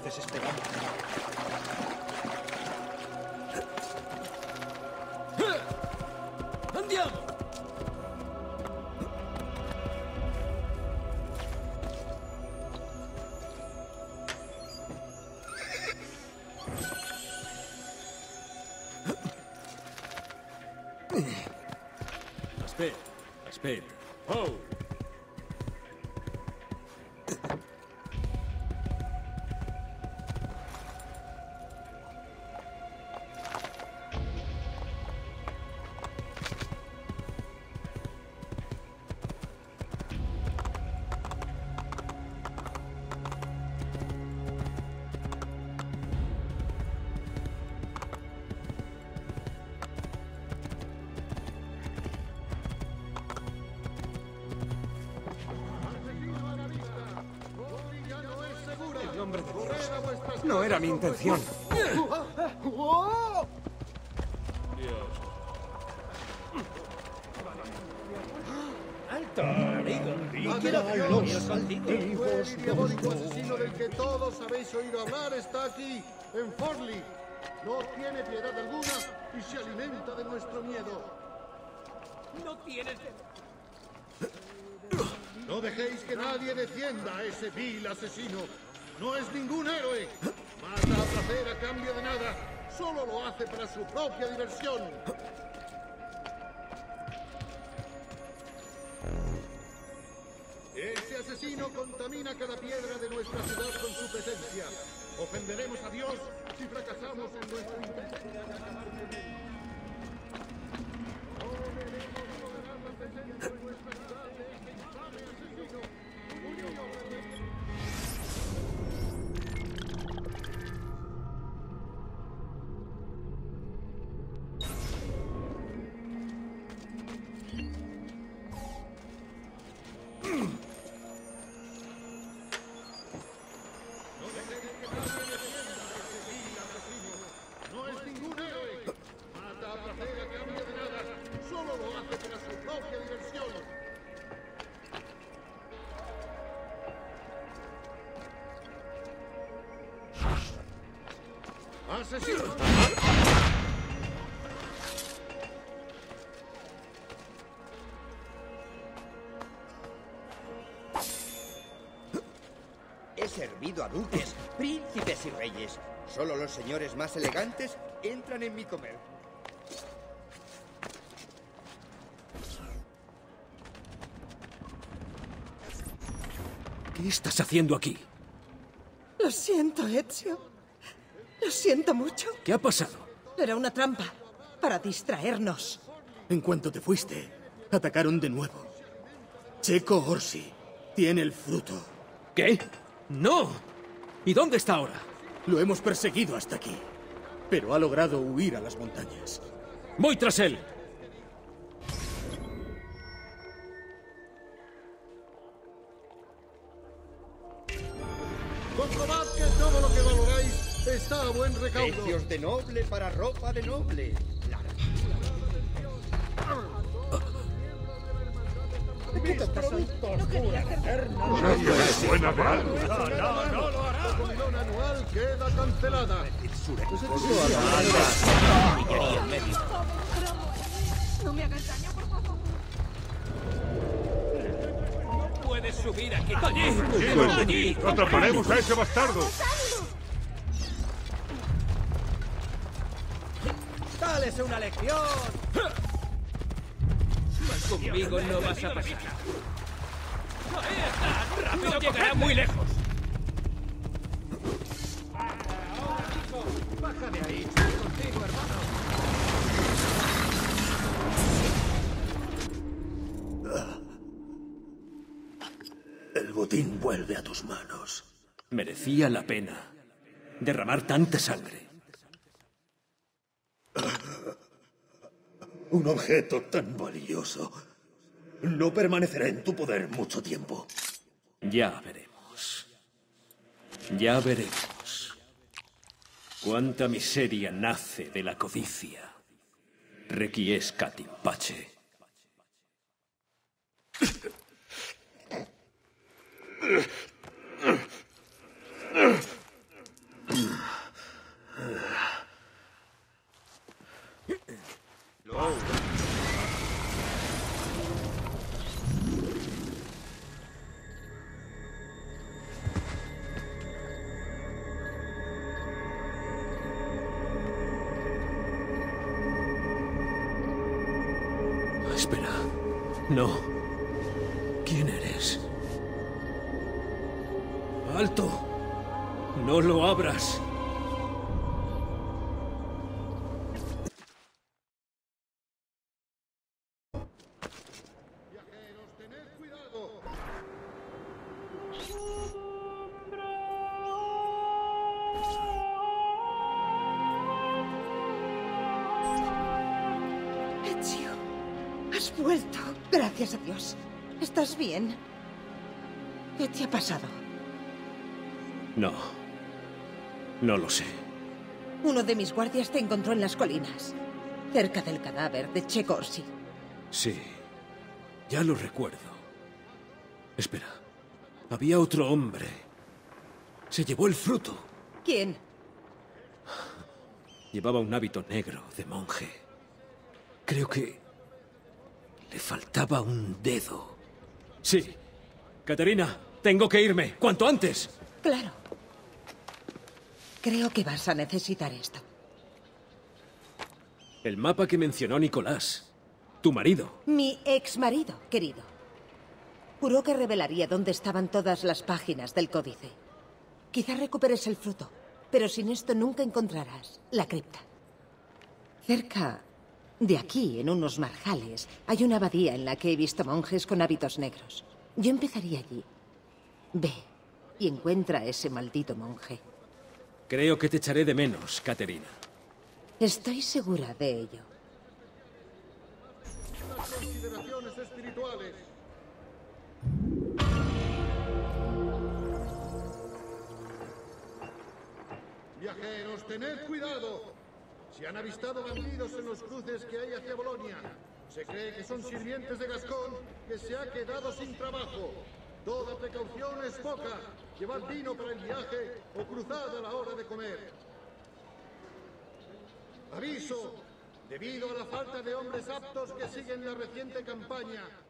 veces esperamos. ¡Andiamo! Aspetta, aspetta. Oh! No era mi intención. ¡Alto, amigo! El diabólico asesino del que todos habéis oído hablar está aquí, en Forli. No tiene piedad alguna y se alimenta de nuestro miedo. ¡No tienes... No dejéis que nadie defienda a ese vil asesino. No es ningún héroe. Mata a placer a cambio de nada. Solo lo hace para su propia diversión. Ese asesino contamina cada piedra de nuestra ciudad con su presencia. Ofenderemos a Dios si fracasamos en nuestro intento de acabar con él. No debemos tolerar la presencia en nuestra ciudad de este infame asesino. No es ningún héroe. Mata a placer a cambio de nada. Solo lo hace para su propia diversión. ¡Asesino! He servido a duques, príncipes y reyes. Solo los señores más elegantes entran en mi comer. ¿Qué estás haciendo aquí? Lo siento, Ezio. Lo siento mucho. ¿Qué ha pasado? Era una trampa para distraernos. En cuanto te fuiste, atacaron de nuevo. Checo Orsi tiene el fruto. ¿Qué? ¡No! ¿Y dónde está ahora? Lo hemos perseguido hasta aquí, pero ha logrado huir a las montañas. ¡Voy tras él! Comprobad que todo lo que valoráis está a buen recaudo. Precios de noble para ropa de noble. Suena mal. La comilona anual queda cancelada. No me hagas daño, por favor. ¡Puedes subir aquí! ¡Allí! ¡Allí! ¡Atraparemos a ese bastardo! ¡Dales una lección! Conmigo no vas a pasar. ¡Ahí está! ¡Rápido! ¡Llegará muy lejos! ¡Baja de ahí! ¡Estoy contigo, hermano! El botín vuelve a tus manos. Merecía la pena derramar tanta sangre. Un objeto tan valioso no permanecerá en tu poder mucho tiempo. Ya veremos. Ya veremos. Cuánta miseria nace de la codicia. Requiescat in pace. Espera. No. ¿Quién eres? ¡Alto! ¡No lo abras! Viajeros, tened cuidado. Ezio, has vuelto. Gracias a Dios. ¿Estás bien? ¿Qué te ha pasado? No. No lo sé. Uno de mis guardias te encontró en las colinas, cerca del cadáver de Che Corsi. Sí. Ya lo recuerdo. Espera. Había otro hombre. Se llevó el fruto. ¿Quién? Llevaba un hábito negro de monje. Creo que le faltaba un dedo. Sí. Caterina, tengo que irme. ¡Cuanto antes! Claro. Creo que vas a necesitar esto. El mapa que mencionó Nicolás. Tu marido. Mi ex marido, querido. Juró que revelaría dónde estaban todas las páginas del códice. Quizá recuperes el fruto, pero sin esto nunca encontrarás la cripta. Cerca de aquí, en unos marjales, hay una abadía en la que he visto monjes con hábitos negros. Yo empezaría allí. Ve y encuentra a ese maldito monje. Creo que te echaré de menos, Caterina. Estoy segura de ello. Las consideraciones espirituales. Viajeros, tened cuidado. Se han avistado bandidos en los cruces que hay hacia Bolonia. Se cree que son sirvientes de Gascón que se ha quedado sin trabajo. Toda precaución es poca. Llevad vino para el viaje o cruzad a la hora de comer. Aviso. Debido a la falta de hombres aptos que siguen la reciente campaña,